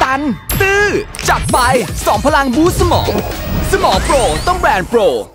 กัน ตื้อจัดไป2พลังบูสต์สมองโปรต้องแบรนด์โปร